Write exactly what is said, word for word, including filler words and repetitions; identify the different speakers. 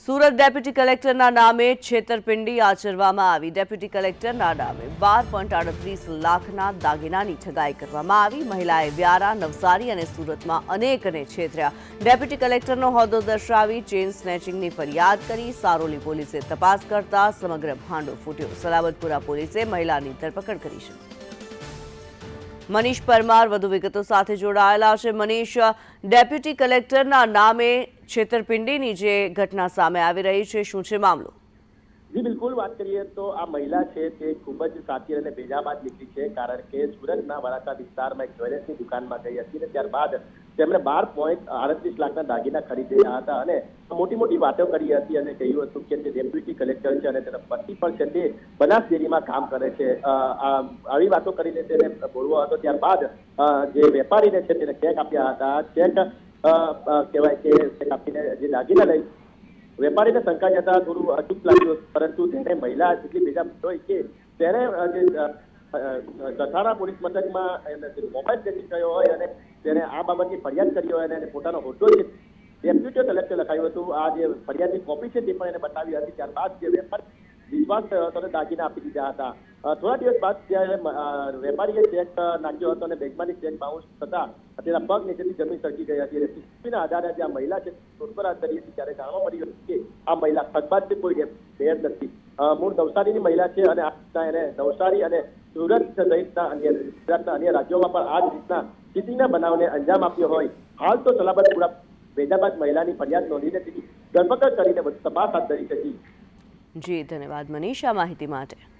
Speaker 1: Surat deputy કલેક્ટરના નામે છેતરપિંડી આચરવામાં આવી। ડેપ્યુટી કલેક્ટરના નામે બાર પોઈન્ટ આડત્રીસ લાખના દાગીનાની ઠગાઈ કરવામાં આવી। મહિલાએ વ્યારા, નવસારી અને સુરતમાં અનેકને છેતર્યા। ડેપ્યુટી કલેક્ટરનો હોદ્દો દર્શાવી ચેઇન સ્નેચિંગની ફરિયાદ કરી સારોલી પોલીસે તપાસ કરતા સમગ્ર ભાંડો ફૂટ્યો। સલાબતપુરા પોલીસે મહિલાની ધરપકડ કરી છે। મનીષ પરમાર વધુ વિગતો સાથે જોડાયેલા છે। મનીષ, ડેપ્યુટી કલેક્ટરના નામે છેતરપિંડીની જે ઘટના સામે આવી રહી છે, શું છે મામલો?
Speaker 2: જી બિલકુલ, વાત કરીએ તો આ મહિલા છે તે ખૂબ જ સાચી અને ભેજાબાદ નીકળી છે, કારણ કે સુરતના વરાછા વિસ્તારમાં એક જ્વેલર્સની દુકાનમાં ગઈ હતી અને ત્યારબાદ તેમણે બાર પોઈન્ટ આડત્રીસ લાખના દાગીના ખરીદ્યા હતા અને મોટી મોટી વાતો કરી હતી અને કહ્યું હતું કે જે ડેપ્યુટી કલેક્ટર છે અને તેના પતિ પણ છે તે બનાસ ડેરીમાં કામ કરે છે। આવી વાતો કરીને તેને બોલવો હતો। ત્યારબાદ જે વેપારીને છે તેને ચેક આપ્યા હતા। ચેક કહેવાય કે ચેક આપીને જે દાગીના લઈ વેપારીને શંકા જતા થોડું અચૂક લાગ્યું, પરંતુ તેને મહિલા એટલી ભેજા હોય કે તેને જે સથારા પોલીસ મથકમાં મોબાઈલ ચેકિંગ થયો હોય અને તેને આ બાબતની ફરિયાદ કરી હોય અને પોતાનો હોદ્દો છે ડેપ્યુટી કલેક્ટર લખાયું હતું। આ જે ફરિયાદની કોપી છે તે પણ એને બતાવી હતી। ત્યારબાદ જે વેપારી વિશ્વાસ થયો હતો અને દાગીના આપી દીધા હતા। થોડા દિવસ બાદ જ્યારે વેપારીએ ચેક નાખ્યો હતો અને બેંકમાંથી ચેક બાઉન્સ થતા તેના પગ નીચેથી જમીન સરકી ગઈ હતી। સીસીટીવીના આધારે જે આ મહિલા છે શોધખોળ હાથ ધરી હતી ત્યારે જાણવા મળ્યું હતું કે આ મહિલા ઠગબાજ છે, કોઈ ભેદ નથી। મૂળ નવસારીની મહિલા છે અને આ રીતના એને નવસારી અને સુરત સહિતના અન્ય ગુજરાતના અન્ય રાજ્યોમાં પણ આ જ રીતના ચીટિંગના બનાવને અંજામ આપ્યો હોય। હાલ તો સલાબતપુરા ભેજાબાદ મહિલાની ફરિયાદ નોંધીને તેની ધરપકડ કરીને વધુ તપાસ હાથ ધરી છે।
Speaker 1: જી ધન્યવાદ મનીષ આ માહિતી માટે।